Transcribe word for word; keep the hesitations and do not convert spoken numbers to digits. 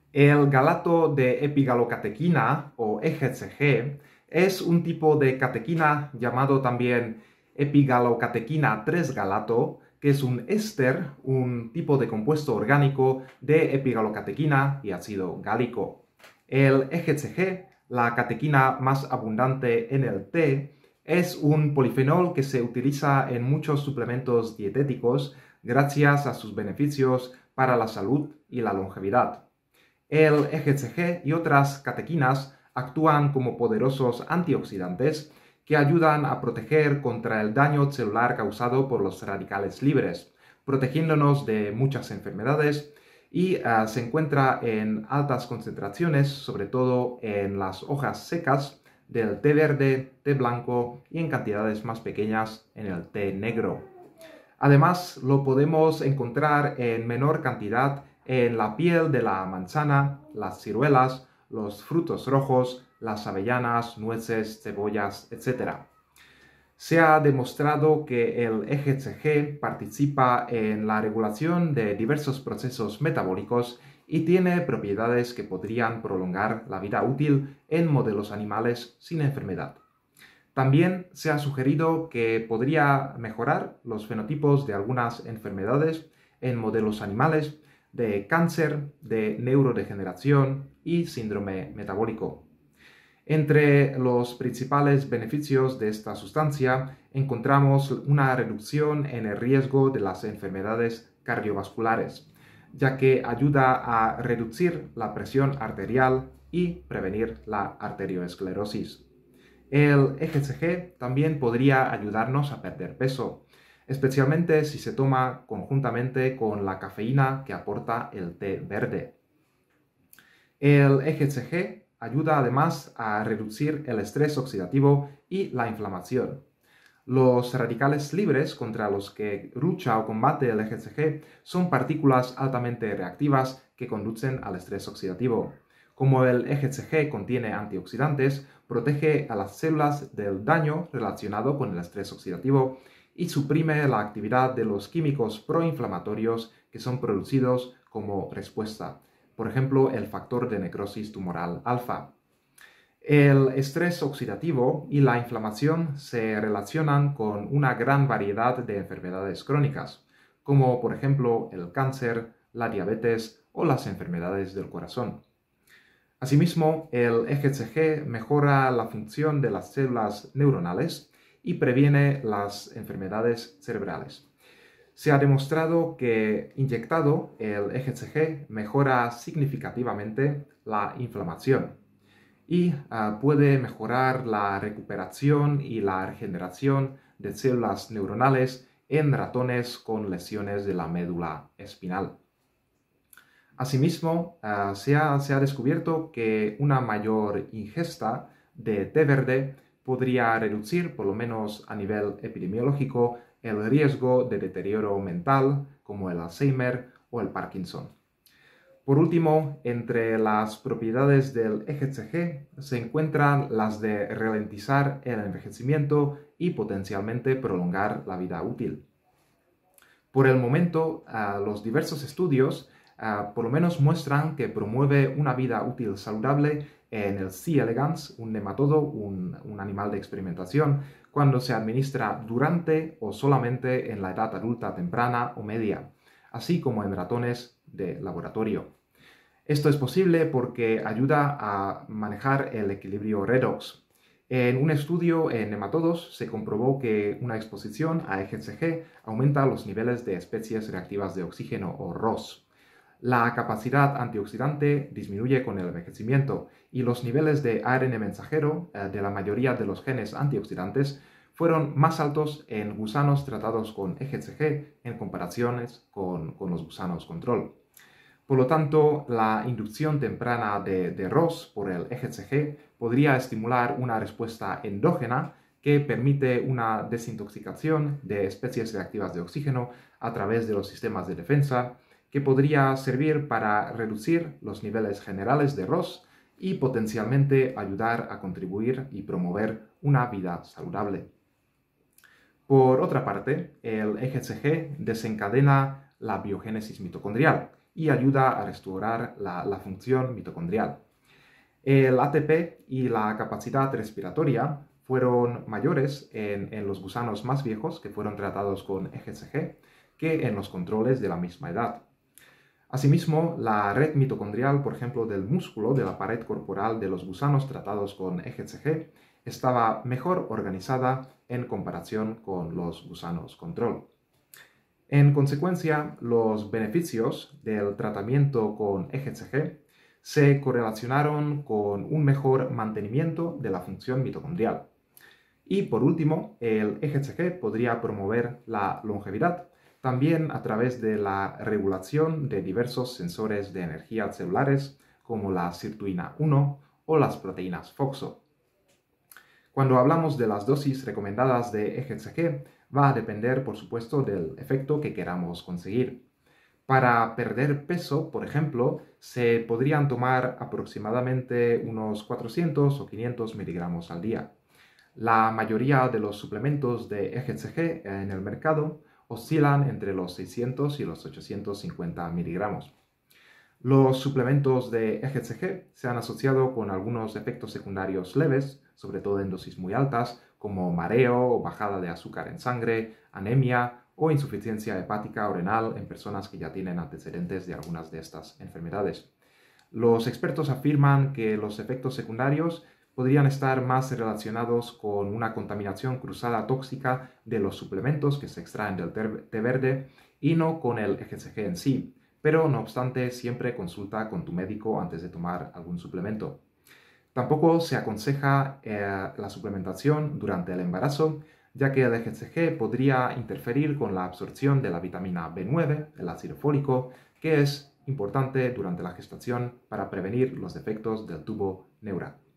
El galato de epigalocatequina o E G C G es un tipo de catequina llamado también epigalocatequina tres galato, que es un éster, un tipo de compuesto orgánico de epigalocatequina y ácido gálico. El E G C G, la catequina más abundante en el té, es un polifenol que se utiliza en muchos suplementos dietéticos gracias a sus beneficios para la salud y la longevidad. El E G C G y otras catequinas actúan como poderosos antioxidantes que ayudan a proteger contra el daño celular causado por los radicales libres, protegiéndonos de muchas enfermedades y uh, se encuentra en altas concentraciones, sobre todo en las hojas secas del té verde, té blanco y en cantidades más pequeñas en el té negro. Además, lo podemos encontrar en menor cantidad en la piel de la manzana, las ciruelas, los frutos rojos, las avellanas, nueces, cebollas, etcétera. Se ha demostrado que el E G C G participa en la regulación de diversos procesos metabólicos y tiene propiedades que podrían prolongar la vida útil en modelos animales sin enfermedad. También se ha sugerido que podría mejorar los fenotipos de algunas enfermedades en modelos animales de cáncer, de neurodegeneración y síndrome metabólico. Entre los principales beneficios de esta sustancia encontramos una reducción en el riesgo de las enfermedades cardiovasculares, ya que ayuda a reducir la presión arterial y prevenir la arteriosclerosis. El E G C G también podría ayudarnos a perder peso, especialmente si se toma conjuntamente con la cafeína que aporta el té verde. El E G C G ayuda además a reducir el estrés oxidativo y la inflamación. Los radicales libres contra los que lucha o combate el E G C G son partículas altamente reactivas que conducen al estrés oxidativo. Como el E G C G contiene antioxidantes, protege a las células del daño relacionado con el estrés oxidativo y suprime la actividad de los químicos proinflamatorios que son producidos como respuesta, por ejemplo, el factor de necrosis tumoral alfa. El estrés oxidativo y la inflamación se relacionan con una gran variedad de enfermedades crónicas, como por ejemplo el cáncer, la diabetes o las enfermedades del corazón. Asimismo, el E G C G mejora la función de las células neuronales y previene las enfermedades cerebrales. Se ha demostrado que inyectado el E G C G mejora significativamente la inflamación y uh, puede mejorar la recuperación y la regeneración de células neuronales en ratones con lesiones de la médula espinal. Asimismo, uh, se, ha, se ha descubierto que una mayor ingesta de té verde podría reducir, por lo menos a nivel epidemiológico, el riesgo de deterioro mental como el Alzheimer o el Parkinson. Por último, entre las propiedades del E G C G se encuentran las de ralentizar el envejecimiento y potencialmente prolongar la vida útil. Por el momento, uh, los diversos estudios Uh, por lo menos muestran que promueve una vida útil saludable en el C. elegans, un nematodo, un, un animal de experimentación, cuando se administra durante o solamente en la edad adulta temprana o media, así como en ratones de laboratorio. Esto es posible porque ayuda a manejar el equilibrio redox. En un estudio en nematodos se comprobó que una exposición a E G C G aumenta los niveles de especies reactivas de oxígeno o R O S. La capacidad antioxidante disminuye con el envejecimiento y los niveles de A R N mensajero eh, de la mayoría de los genes antioxidantes fueron más altos en gusanos tratados con E G C G en comparaciones con, con los gusanos control. Por lo tanto, la inducción temprana de, de R O S por el E G C G podría estimular una respuesta endógena que permite una desintoxicación de especies reactivas de oxígeno a través de los sistemas de defensa, que podría servir para reducir los niveles generales de R O S y potencialmente ayudar a contribuir y promover una vida saludable. Por otra parte, el E G C G desencadena la biogénesis mitocondrial y ayuda a restaurar la, la función mitocondrial. El A T P y la capacidad respiratoria fueron mayores en, en los gusanos más viejos que fueron tratados con E G C G que en los controles de la misma edad. Asimismo, la red mitocondrial, por ejemplo, del músculo de la pared corporal de los gusanos tratados con E G C G estaba mejor organizada en comparación con los gusanos control. En consecuencia, los beneficios del tratamiento con E G C G se correlacionaron con un mejor mantenimiento de la función mitocondrial. Y por último, el E G C G podría promover la longevidad, también a través de la regulación de diversos sensores de energía celulares, como la sirtuina uno o las proteínas FOXO. Cuando hablamos de las dosis recomendadas de E G C G, va a depender, por supuesto, del efecto que queramos conseguir. Para perder peso, por ejemplo, se podrían tomar aproximadamente unos cuatrocientos o quinientos miligramos al día. La mayoría de los suplementos de E G C G en el mercado oscilan entre los seiscientos y los ochocientos cincuenta miligramos. Los suplementos de E G C G se han asociado con algunos efectos secundarios leves, sobre todo en dosis muy altas, como mareo o bajada de azúcar en sangre, anemia o insuficiencia hepática o renal en personas que ya tienen antecedentes de algunas de estas enfermedades. Los expertos afirman que los efectos secundarios podrían estar más relacionados con una contaminación cruzada tóxica de los suplementos que se extraen del té verde y no con el E G C G en sí, pero no obstante siempre consulta con tu médico antes de tomar algún suplemento. Tampoco se aconseja eh, la suplementación durante el embarazo, ya que el E G C G podría interferir con la absorción de la vitamina B nueve, el ácido fólico, que es importante durante la gestación para prevenir los defectos del tubo neural.